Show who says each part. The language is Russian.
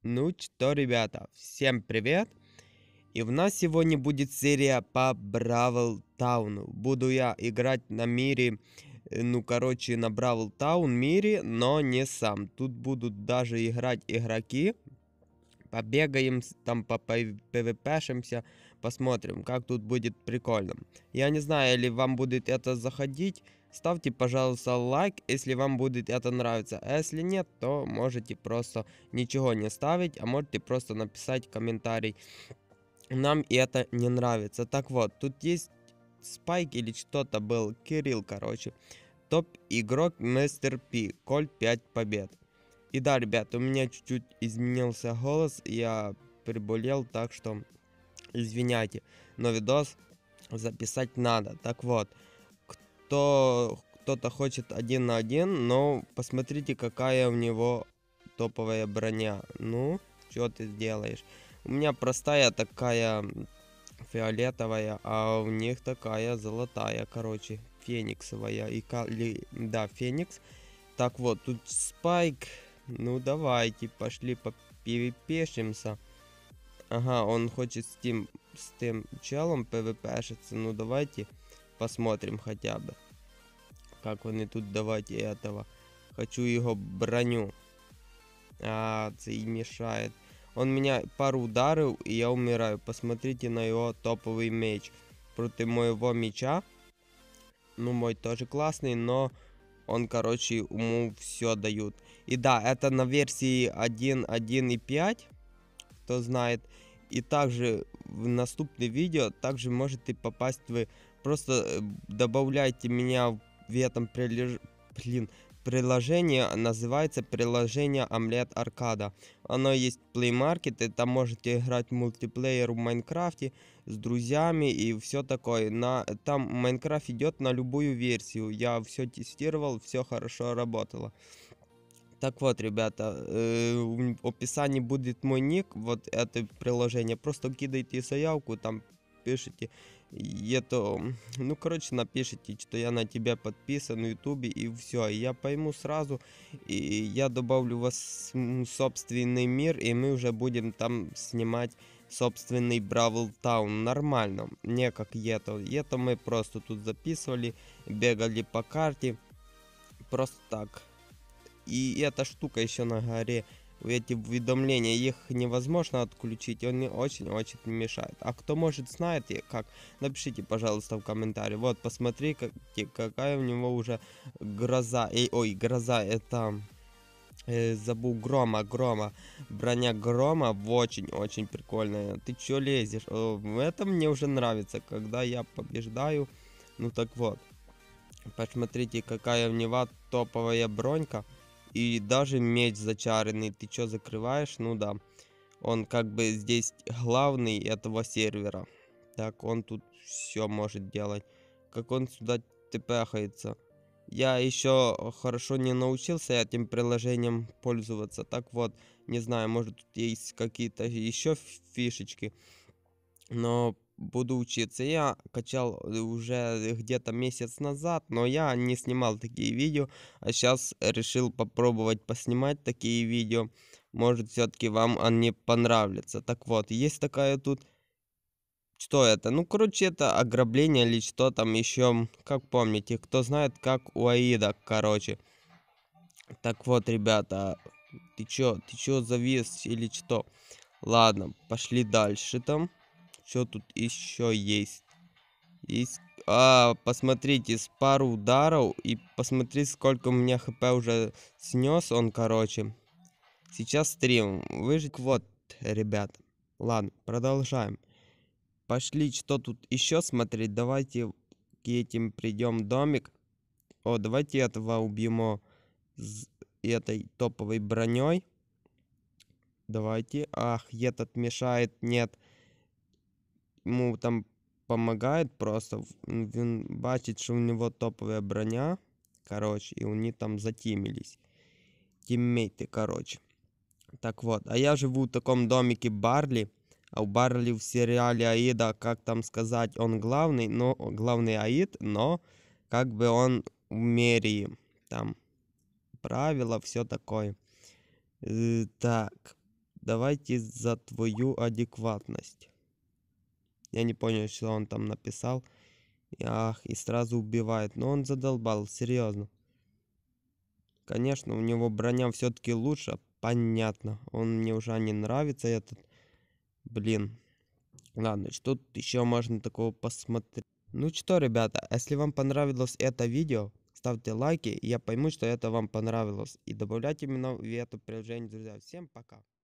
Speaker 1: Ну что, ребята, всем привет! И у нас сегодня будет серия по Бравл Тауну. Буду я играть на мире, на Бравл Таун мире, но не сам. Тут будут даже играть игроки. Побегаем, там ПВПшимся, посмотрим, как тут будет прикольно. Я не знаю, или вам будет это заходить. Ставьте, пожалуйста, лайк, если вам будет это нравиться. А если нет, то можете просто ничего не ставить, а можете просто написать комментарий. Нам это не нравится. Так вот, тут есть Спайк или что-то был, Кирилл, короче. Топ-игрок Мистер Пи, Кольт 5 побед. И да, ребят, у меня чуть-чуть изменился голос, я приболел, так что извиняйте, но видос записать надо. Так вот, кто-то хочет 1 на 1, но посмотрите, какая у него топовая броня. Ну, что ты сделаешь? У меня простая такая фиолетовая, а у них такая золотая, короче, фениксовая. Да, феникс. Так вот, тут Спайк. Ну, давайте, пошли попивипешимся. Ага, он хочет с тем челом пвпшиться. Ну, давайте посмотрим хотя бы. Как они тут, давайте этого. Хочу его броню. Це и мешает. Он меня пару ударил, и я умираю. Посмотрите на его топовый меч. Против моего меча. Ну, мой тоже классный, но он, короче, ему все дают. И да, это на версии 1.1.5, кто знает. И также в наступное видео также можете попасть вы. Просто добавляйте меня в этом приложение, называется приложение Омлет Аркада. Оно есть в Play Market, и там можете играть в мультиплеер в Майнкрафте с друзьями и все такое. Там Майнкрафт идет на любую версию. Я все тестировал, все хорошо работало. Так вот, ребята, в описании будет мой ник, вот это приложение. Просто кидайте заявку, там пишите. И это, ну, короче, напишите, что я на тебя подписан в ютубе, и все. Я пойму сразу, и я добавлю вас в собственный мир, и мы уже будем там снимать собственный Бравл Таун. Нормально, не как это. Это мы просто тут записывали, бегали по карте, просто так. И эта штука еще на горе, эти уведомления, их невозможно отключить, он очень-очень мешает. А кто может знает как, напишите, пожалуйста, в комментарии. Вот, посмотри, какая у него уже гроза, гроза, это, забыл, грома, броня грома, очень-очень прикольная. Ты чё лезешь? Это мне уже нравится, когда я побеждаю. Ну так вот, посмотрите, какая у него топовая бронька. И даже меч зачаренный. Ты чё закрываешь? Ну да. Он как бы здесь главный этого сервера. Так, он тут все может делать. Как он сюда тпхается. Я еще хорошо не научился этим приложением пользоваться. Так вот, не знаю, может тут есть какие-то еще фишечки. Но буду учиться. Я качал уже где-то месяц назад, но я не снимал такие видео, а сейчас решил попробовать поснимать такие видео. Может, все-таки вам они понравятся. Так вот, есть такая тут... Что это? Ну, короче, это ограбление или что там еще. Как помните, кто знает, как у Аида, короче. Так вот, ребята, ты чё завис или что? Ладно, пошли дальше там. Что тут еще есть? Посмотрите, с пару ударов. И посмотри, сколько у меня хп уже снес он, короче. Сейчас стрим. Выжить. Вот, ребят. Ладно, продолжаем. Пошли, что тут еще смотреть. Давайте к этим придем домик. О, давайте этого убьем с этой топовой броней. Давайте. Ах, этот мешает. Нет. Ему там помогает просто. Він бачить, что у него топовая броня. Короче, и они там затимились. Тиммейты, короче. Так вот, а я живу в таком домике Барли. А у Барли в сериале Аида, как там сказать, он главный, но главный Аид, но как бы он в мэрии. Там правила, все такое. Так. Давайте за твою адекватность. Я не понял, что он там написал. Ах, и сразу убивает. Но он задолбал, серьезно. Конечно, у него броня все-таки лучше. Понятно. Он мне уже не нравится этот. Блин. Ладно, что тут еще можно такого посмотреть? Ну что, ребята, если вам понравилось это видео, ставьте лайки, и я пойму, что это вам понравилось. И добавляйте именно в это приложение, друзья. Всем пока.